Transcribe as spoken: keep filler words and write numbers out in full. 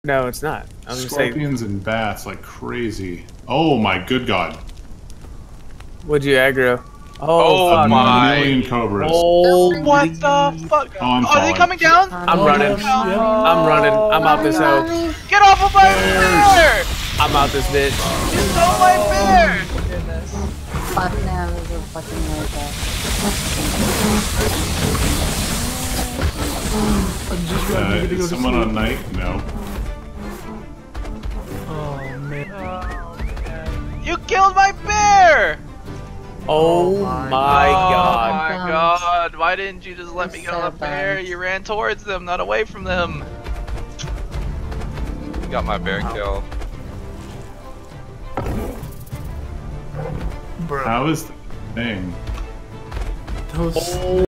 No, it's not. I was gonna say. Scorpions and bats like crazy. Oh my good god. What'd you aggro? Oh, A my. million cobras. Oh, What the fuck? Oh, I'm Are they falling. coming down? I'm running. I'm running. I'm out this hoe. Get off of my bear! I'm out this bitch. You stole my bear! Goodness. Fuck no, this is fucking like that. I'm just Uh, running. is someone on night? No. Oh man. You killed my bear! Oh my god. Oh my god, why didn't you just let I'm me get so on the bear? bummed. You ran towards them, not away from them. You got my bear killed. Bro. How is the thing? That was